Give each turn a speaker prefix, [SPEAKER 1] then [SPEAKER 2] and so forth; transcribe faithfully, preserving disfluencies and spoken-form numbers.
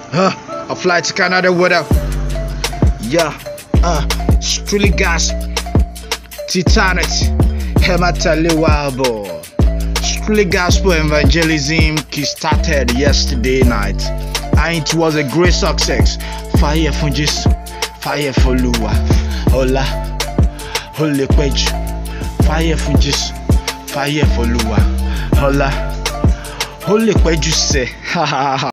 [SPEAKER 1] Uh, I fly to Canada with her. Yeah, uh, truly gas. Titanic, Hematali Wabo. Truly gospel evangelism started yesterday night, and it was a great success. Fire for Jesus, fire for Lua. Hola, holy page. Fire for Jesus, fire for Lua. Hola, holy page. You say, ha ha ha.